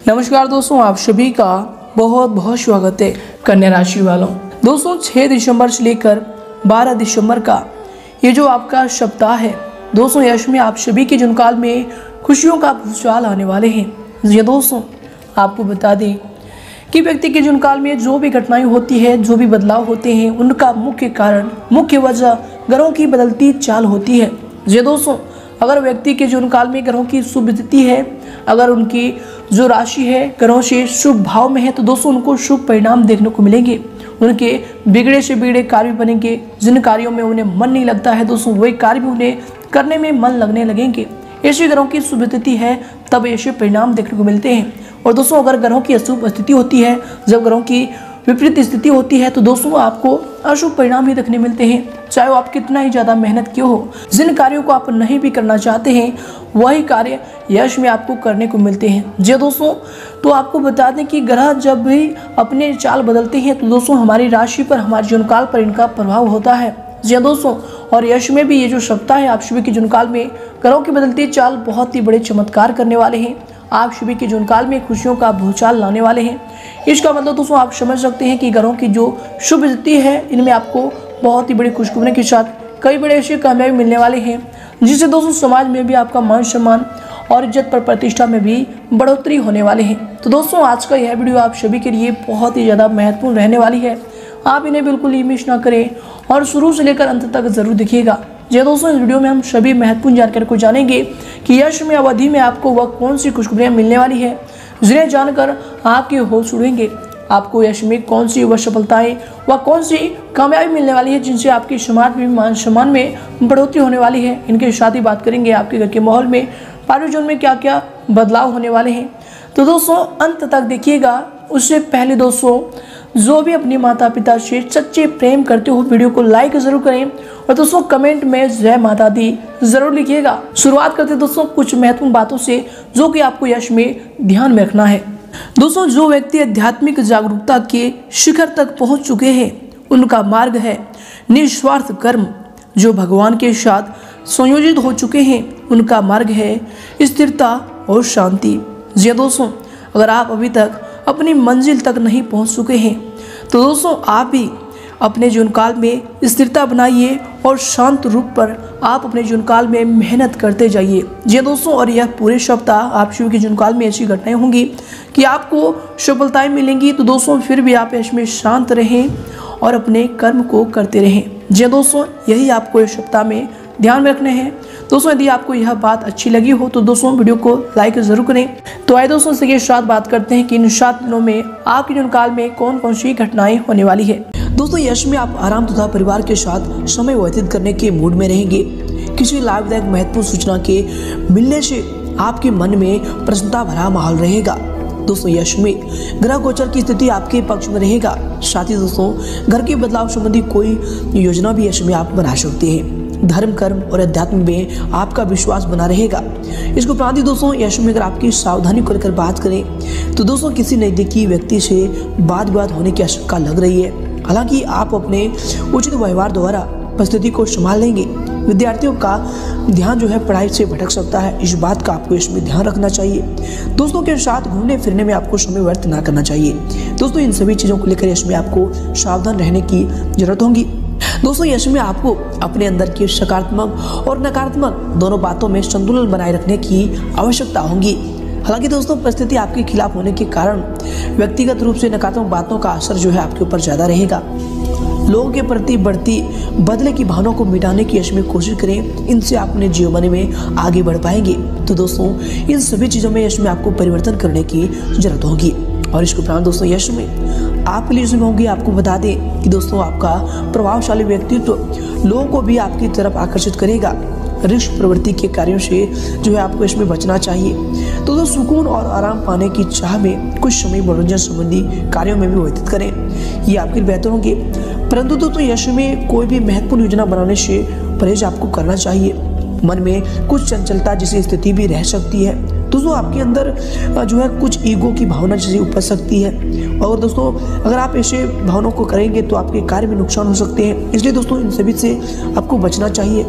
नमस्कार दोस्तों, आप सभी का बहुत बहुत स्वागत है। कन्या राशि वालों, दोस्तों 6 दिसंबर से लेकर 12 दिसंबर का ये जो आपका सप्ताह है दोस्तों, यश में आप सभी के जुनकाल में खुशियों का भूचाल आने वाले हैं। ये दोस्तों आपको बता दें कि व्यक्ति के जुनकाल में जो भी घटनाएं होती है, जो भी बदलाव होते हैं, उनका मुख्य कारण, मुख्य वजह ग्रहों की बदलती चाल होती है। ये दोस्तों अगर व्यक्ति के जुनकाल में ग्रहों की शुभ स्थिति है, अगर उनकी जो राशि है ग्रहों से शुभ भाव में है, तो दोस्तों उनको शुभ परिणाम देखने को मिलेंगे। उनके बिगड़े से बिगड़े कार्य बनेंगे। जिन कार्यों में उन्हें मन नहीं लगता है दोस्तों, वही कार्य भी उन्हें करने में मन लगने लगेंगे। ऐसी ग्रहों की शुभ स्थिति है तब ऐसे परिणाम देखने को मिलते हैं। और दोस्तों अगर ग्रहों की अशुभ स्थिति होती है, जब ग्रहों की विपरीत स्थिति होती है, तो दोस्तों आपको अशुभ परिणाम ही देखने मिलते हैं। चाहे वो आप कितना ही ज़्यादा मेहनत क्यों हो, जिन कार्यों को आप नहीं भी करना चाहते हैं वही कार्य यश में आपको करने को मिलते हैं। जी दोस्तों, तो आपको बता दें कि ग्रह जब भी अपने चाल बदलते हैं तो दोस्तों हमारी राशि पर, हमारे जुनकाल पर इनका प्रभाव होता है। जी दोस्तों, और यश में भी ये जो सप्ताह है आप सभी के जुनकाल में ग्रहों की बदलती चाल बहुत ही बड़े चमत्कार करने वाले हैं। आप सभी के जुनकाल में खुशियों का भूचाल लाने वाले हैं। इसका मतलब दोस्तों आप समझ सकते हैं कि ग्रहों की जो शुभ स्थिति है इनमें आपको बहुत ही बड़ी खुशखबरी के साथ कई बड़े ऐसे कामयाबी मिलने वाले हैं, जिससे दोस्तों समाज में भी आपका मान सम्मान और इज्जत पर प्रतिष्ठा में भी बढ़ोतरी होने वाले हैं। तो दोस्तों आज का यह वीडियो आप सभी के लिए बहुत ही ज़्यादा महत्वपूर्ण रहने वाली है। आप इन्हें बिल्कुल ही मिस ना करें और शुरू से लेकर अंत तक जरूर देखिएगा। जी दोस्तों, इस वीडियो में हम सभी महत्वपूर्ण जानकारी को जानेंगे कि यश में अवधि में आपको वह कौन सी खुशखबरियां मिलने वाली है, जिन्हें जानकर आपके होश उड़ेंगे। आपको यश में कौन सी वह सफलताएं व कौन सी कामयाबी मिलने वाली है, जिनसे आपके समाज में मान सम्मान में बढ़ोतरी होने वाली है। इनके साथ ही बात करेंगे आपके घर के माहौल में, पारिवारिक जीवन में क्या क्या बदलाव होने वाले हैं। तो दोस्तों अंत तक देखिएगा। उससे पहले दोस्तों जो भी अपने माता पिता से सच्चे प्रेम करते हो वीडियो को लाइक जरूर करें और दोस्तों कमेंट में जय माता दी जरूर लिखिएगा। शुरुआत करते दोस्तों कुछ महत्वपूर्ण बातों से जो कि आपको यश में ध्यान में रखना है। दोस्तों जो व्यक्ति आध्यात्मिक जागरूकता के शिखर तक पहुंच चुके हैं उनका मार्ग है निस्वार्थ कर्म। जो भगवान के साथ संयोजित हो चुके हैं उनका मार्ग है स्थिरता और शांति। जी दोस्तों, अगर आप अभी तक अपनी मंजिल तक नहीं पहुंच चुके हैं तो दोस्तों आप भी अपने जीवनकाल में स्थिरता बनाइए और शांत रूप पर आप अपने जीवनकाल में मेहनत करते जाइए। जी दोस्तों, और यह पूरे सप्ताह आप शिव के जीवनकाल में ऐसी घटनाएं होंगी कि आपको सफलताएं मिलेंगी। तो दोस्तों फिर भी आप इसमें शांत रहें और अपने कर्म को करते रहें। जी दोस्तों, यही आपको इस सप्ताह में ध्यान में रखने हैं। दोस्तों यदि आपको यह बात अच्छी लगी हो तो दोस्तों वीडियो को लाइक जरूर करें। तो आइए दोस्तों इसके साथ बात करते हैं कि इन 7 दिनों में आपके जीवनकाल में कौन कौन सी घटनाएं होने वाली है। दोस्तों यश में आप आराम तथा परिवार के साथ समय व्यतीत करने के मूड में रहेंगे। किसी लाभदायक महत्वपूर्ण सूचना के मिलने से आपके मन में प्रसन्नता भरा माहौल रहेगा। दोस्तों यश में ग्रह गोचर की स्थिति आपके पक्ष में रहेगा। साथ ही दोस्तों घर के बदलाव संबंधी कोई योजना भी यश में आप बना सकते हैं। धर्म, कर्म और अध्यात्म में आपका विश्वास बना रहेगा। इसको उपरांत दोस्तों यश में अगर आपकी सावधानी को लेकर बात करें तो दोस्तों किसी नजदीकी व्यक्ति से वाद विवाद होने की आशंका लग रही है। हालांकि आप अपने उचित व्यवहार द्वारा परिस्थिति को संभाल लेंगे। विद्यार्थियों का ध्यान जो है पढ़ाई से भटक सकता है, इस बात का आपको इसमें ध्यान रखना चाहिए। दोस्तों के साथ घूमने फिरने में आपको समय व्यर्थ ना करना चाहिए। दोस्तों इन सभी चीज़ों को लेकर इसमें आपको सावधान रहने की जरूरत होगी। दोस्तों यश में आपको अपने अंदर की सकारात्मक और नकारात्मक दोनों बातों में संतुलन बनाए रखने की आवश्यकता होगी। हालांकि दोस्तों परिस्थिति आपके खिलाफ होने के कारण व्यक्तिगत रूप से नकारात्मक बातों का असर जो है आपके ऊपर ज़्यादा रहेगा। लोगों के प्रति बढ़ती बदले की भावनाओं को मिटाने की यश में कोशिश करें। इनसे आप अपने जीवन में आगे बढ़ पाएंगे। तो दोस्तों इन सभी चीज़ों में यश में आपको परिवर्तन करने की जरूरत होगी। और इसके उपरांत दोस्तों यश में आपके लिए इसमें होंगी। आपको बता दें कि दोस्तों आपका प्रभावशाली व्यक्तित्व लोगों को भी आपकी तरफ आकर्षित करेगा। रिश्क प्रवृत्ति के कार्यों से जो है आपको इसमें बचना चाहिए। तो दोस्तों सुकून और आराम पाने की चाह में कुछ समय मनोरंजन संबंधी कार्यों में भी व्यतीत करें, ये आपके लिए बेहतर होंगे। परंतु दोस्तों यश में कोई भी महत्वपूर्ण योजना बनाने से परहेज आपको करना चाहिए। मन में कुछ चंचलता जैसी स्थिति भी रह सकती है। दोस्तों आपके अंदर जो है कुछ ईगो की भावना जैसी उपज सकती है। और दोस्तों अगर आप ऐसे भावनाओं को करेंगे तो आपके कार्य में नुकसान हो सकते हैं। इसलिए दोस्तों इन सभी से आपको बचना चाहिए।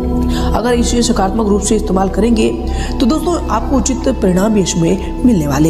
अगर इसे सकारात्मक रूप से इस्तेमाल करेंगे तो दोस्तों आपको उचित परिणाम भी इसमें मिलने वाले हैं।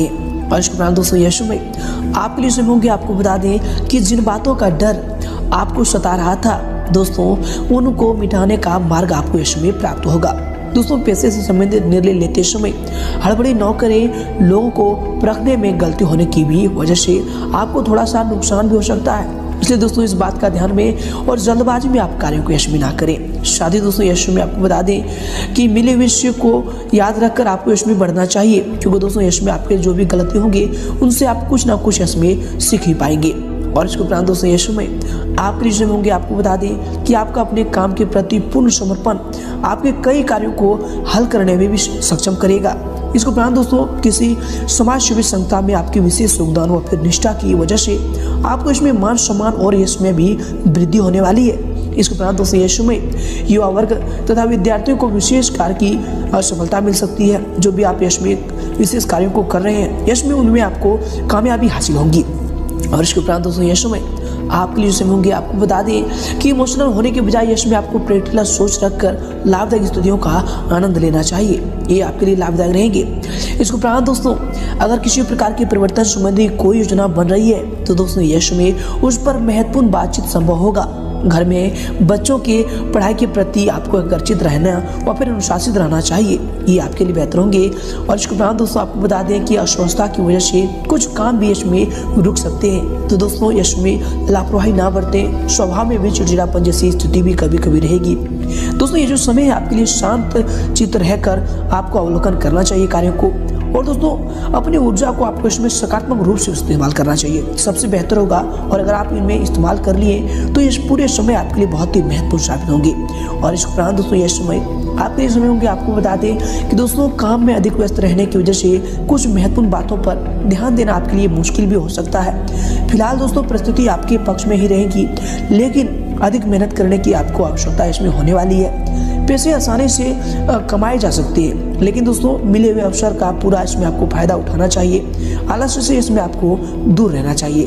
और इसके उपरांत दोस्तों यश में आपके लिए समय होंगे, आपको बता दें कि जिन बातों का डर आपको सता रहा था दोस्तों, उनको मिटाने का मार्ग आपको यश में प्राप्त होगा। दोस्तों पैसे से संबंधित निर्णय लेते समय हड़बड़ी न करें। लोगों को परखने में गलती होने की भी वजह से आपको थोड़ा सा नुकसान भी हो सकता है, इसलिए दोस्तों इस बात का ध्यान में और जल्दबाजी में आप कार्यों को यशस्वी ना करें। शादी दोस्तों यशस्वी में आपको बता दें कि मिले विषय को याद रखकर आपको यशस्वी बढ़ना चाहिए, क्योंकि दोस्तों यश में आपके जो भी गलती होंगे उनसे आप कुछ ना कुछ यशस्वी सीख ही पाएंगे। और इसके उपरांत दोस्तों यश में आपके लिए होंगे, आपको बता दें कि आपका अपने काम के प्रति पूर्ण समर्पण आपके कई कार्यों को हल करने में भी सक्षम करेगा। इसके उपरांत दोस्तों किसी समाज सेवी संस्था में आपकी विशेष योगदान व फिर निष्ठा की वजह से आपको इसमें मान सम्मान और यश में भी वृद्धि होने वाली है। इसके उपरांत दोस्तों यश में युवा वर्ग तथा विद्यार्थियों को विशेष कार्य की सफलता मिल सकती है। जो भी आप यश में विशेष कार्यों को कर रहे हैं, यश में उनमें आपको कामयाबी हासिल होगी। और इसके उपरांत दोस्तों यश में आपके लिए समय होंगे, आपको बता दें कि इमोशनल होने के बजाय यश में आपको प्रैक्टिकल सोच रखकर लाभदायक स्थितियों का आनंद लेना चाहिए, ये आपके लिए लाभदायक रहेंगे। इसके उपरांत दोस्तों अगर किसी प्रकार के परिवर्तन संबंधी कोई योजना बन रही है तो दोस्तों यश में उस पर महत्वपूर्ण बातचीत संभव होगा। घर में बच्चों के पढ़ाई के प्रति आपको आकर्षित रहना और फिर अनुशासित रहना चाहिए, ये आपके लिए बेहतर होंगे। और इसके उपरांत दोस्तों आपको बता दें कि अस्वस्थता की वजह से कुछ काम भी यश में रुक सकते हैं, तो दोस्तों यश में लापरवाही ना बरतें। स्वभाव में भी चिड़चिड़ापन जैसी स्थिति भी कभी कभी रहेगी। दोस्तों ये जो समय है आपके लिए शांत चित्त रहकर आपको अवलोकन करना चाहिए कार्यों को, और दोस्तों अपनी ऊर्जा को आपको इसमें सकारात्मक रूप से इस्तेमाल करना चाहिए, सबसे बेहतर होगा। और अगर आप इनमें इस्तेमाल कर लिए तो इस पूरे समय आपके लिए बहुत ही महत्वपूर्ण साबित होंगे। और इस उपरांत दोस्तों यह समय आपके लिए समय होंगे, आपको बता दें कि दोस्तों काम में अधिक व्यस्त रहने की वजह से कुछ महत्वपूर्ण बातों पर ध्यान देना आपके लिए मुश्किल भी हो सकता है। फिलहाल दोस्तों परिस्थिति आपके पक्ष में ही रहेगी, लेकिन अधिक मेहनत करने की आपको आवश्यकता इसमें होने वाली है। पैसे आसानी से कमाए जा सकते हैं, लेकिन दोस्तों मिले हुए अवसर का पूरा इसमें आपको फायदा उठाना चाहिए। आलस्य से इसमें आपको दूर रहना चाहिए।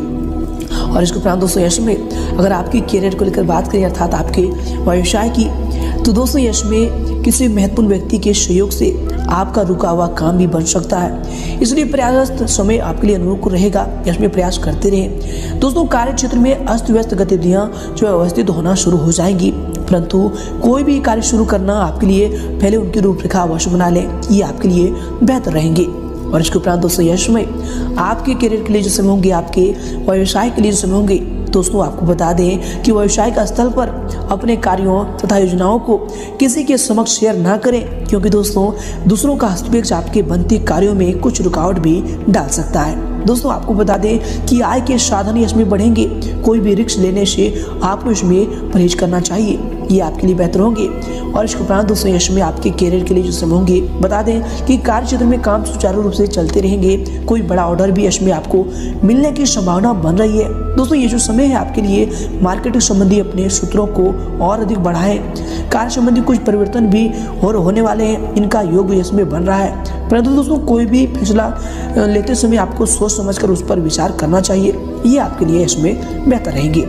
और इसके उपरांत दोस्तों यश में अगर आपकी कैरियर को लेकर बात करें अर्थात आपके व्यवसाय की, तो दोस्तों यश में किसी महत्वपूर्ण व्यक्ति के सहयोग से आपका रुका हुआ काम भी बन सकता है, इसलिए प्रयासरत समय आपके लिए अनुकूल रहेगा। इसमें प्रयास करते रहें। दोस्तों कार्य क्षेत्र में अस्त व्यस्त गतिविधियां जो व्यवस्थित होना शुरू हो जाएंगी, परंतु कोई भी कार्य शुरू करना आपके लिए पहले उनकी रूपरेखा अवश्य बना लें, ये आपके लिए बेहतर रहेंगे। और इसके उपरांत दोस्तों यह समय आपके करियर के लिए जो समय होंगे, आपके व्यवसाय के लिए जो समय होंगे, दोस्तों आपको बता दें कि व्यवसायिक स्थल पर अपने कार्यों तथा योजनाओं को किसी के समक्ष शेयर ना करें, क्योंकि दोस्तों दूसरों का हस्तक्षेप आपके बनते कार्यों में कुछ रुकावट भी डाल सकता है। दोस्तों आपको बता दें कि आय के साधन इसमें बढ़ेंगे, कोई भी रिस्क लेने से आपको इसमें परहेज करना चाहिए, ये आपके लिए बेहतर होंगे। और इसके उपरांत दोस्तों इसमें आपके कैरियर के लिए जो समय होंगे, बता दें कि कार्य क्षेत्र में काम सुचारू रूप से चलते रहेंगे, कोई बड़ा ऑर्डर भी इसमें आपको मिलने की संभावना बन रही है। दोस्तों ये जो समय है आपके लिए मार्केटिंग संबंधी अपने सूत्रों को और अधिक बढ़ाएं। कार्य संबंधी कुछ परिवर्तन भी होने वाले हैं, इनका योग इसमें बन रहा है, परंतु दोस्तों कोई भी फैसला लेते समय आपको सोच समझकर उस पर विचार करना चाहिए, ये आपके लिए इसमें बेहतर रहेंगे।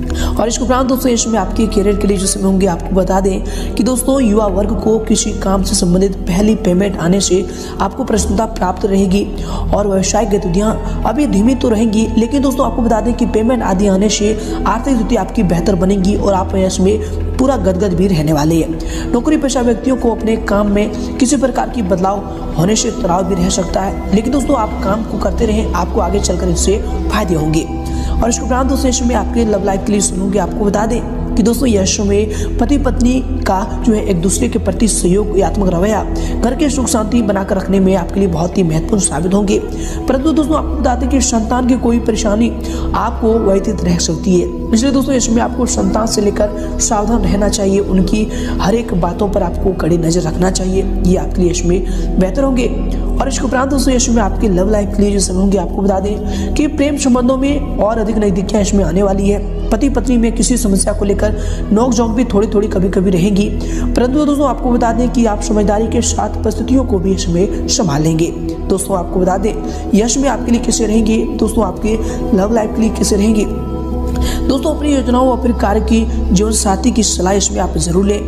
और इसके उपरांत दोस्तों इसमें आपके कैरियर के लिए जो समय होंगे, आपको बता दें कि दोस्तों युवा वर्ग को किसी काम से संबंधित पहली पेमेंट आने से आपको प्रसन्नता प्राप्त रहेगी। और व्यवसायिक गतिविधियां अभी धीमी तो रहेंगी, लेकिन दोस्तों आपको बता दें कि पेमेंट आदि आने से आर्थिक स्थिति आपकी बेहतर बनेगी और आप इसमें पूरा गदगद भी रहने वाले हैं। नौकरी पेशा व्यक्तियों को अपने काम में किसी प्रकार की बदलाव होने से तनाव भी रह सकता है, लेकिन दोस्तों आप काम को करते रहें, आपको आगे चलकर इससे फायदे होंगे। और इसके उपरांत दोस्तों इसमें आपके लव लाइफ के लिए सुनूंगी, आपको बता दें कि दोस्तों यह शो में पति पत्नी का जो है एक दूसरे के प्रति सहयोगात्मक रवैया घर के सुख शांति बनाकर रखने में आपके लिए बहुत ही महत्वपूर्ण साबित होंगे। परंतु दोस्तों आपको बताते हैं कि संतान की कोई परेशानी आपको व्यतीत रह सकती है, इसलिए दोस्तों इसमें आपको संतान से लेकर सावधान रहना चाहिए, उनकी हर एक बातों पर आपको कड़ी नजर रखना चाहिए, ये आपके लिए इसमें बेहतर होंगे। और इसके उपरांत दोस्तों इसमें आपके लव लाइफ के लिए जो समय होंगे, आपको बता दें कि प्रेम संबंधों में और अधिक नजदीकियां इसमें आने वाली है। पति पत्नी में किसी समस्या को लेकर नोक झोंक भी थोड़ी थोड़ी कभी कभी रहेगी, परंतु दोस्तों आपको बता दें कि आप समझदारी के साथ परिस्थितियों को भी इसमें संभालेंगे। दोस्तों आपको बता दें यश में आपके लिए कैसे रहेंगे, दोस्तों आपके लव लाइफ के लिए कैसे रहेंगे। दोस्तों अपनी योजनाओं और फिर कार्य की जीवन साथी की सलाह इसमें आप जरूर लें।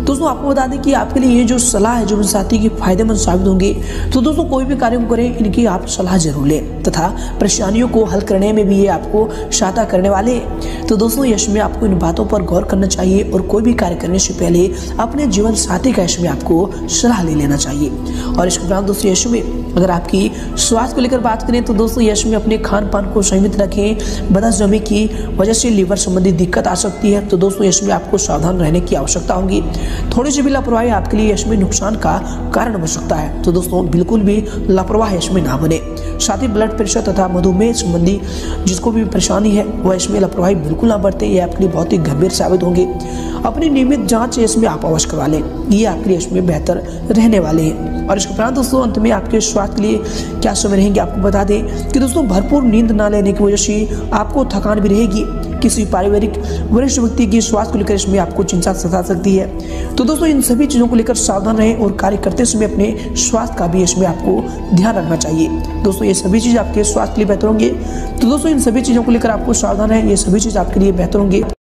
दोस्तों आपको बता दें कि आपके लिए ये जो सलाह है जो मेरे साथी की फायदेमंद साबित होंगी। तो दोस्तों कोई भी कार्य करें इनकी आप सलाह जरूर लें तथा परेशानियों को हल करने में भी ये आपको सहायता करने वाले। तो दोस्तों यश में आपको इन बातों पर गौर करना चाहिए और कोई भी कार्य करने से पहले अपने जीवन साथी का यश में आपको सलाह ले लेना चाहिए। और इसके उपरांत दोस्तों यश में अगर आपकी स्वास्थ्य को लेकर बात करें तो दोस्तों यश में अपने खान पान को संयमित रखें। बदहजमी की वजह से लीवर संबंधी दिक्कत आ सकती है। तो दोस्तों यश में आपको सावधान रहने की आवश्यकता होगी। थोड़ी सी भी लापरवाही आपके लिए यश में नुकसान का कारण बन सकता है। तो दोस्तों बिल्कुल भी लापरवाह यश में ना बने। साथ ही ब्लड प्रेशर तथा मधुमेह संबंधी जिसको भी परेशानी है वह इसमें लापरवाही बिल्कुल ना बरते। ये आपके लिए बहुत ही गंभीर साबित होंगे। अपनी नियमित जांच इसमें आप अवश्य करवा लें, ये आपके लिए इसमें बेहतर रहने वाले हैं। और इसके उपरांत दोस्तों अंत में आपके स्वास्थ्य के लिए क्या समय रहेंगे आपको बता दें कि दोस्तों भरपूर नींद ना लेने की वजह से आपको थकान भी रहेगी। किसी पारिवारिक वरिष्ठ व्यक्ति की स्वास्थ्य को लेकर इसमें आपको चिंता सता सकती है। तो दोस्तों इन सभी चीज़ों को लेकर सावधान रहें और कार्य करते समय अपने स्वास्थ्य का भी इसमें आपको ध्यान रखना चाहिए। दोस्तों ये सभी चीज़ आपके स्वास्थ्य के लिए बेहतर होंगे। तो दोस्तों इन सभी चीज़ों को लेकर आपको सावधान है, ये सभी चीज़ आपके लिए बेहतर होंगे।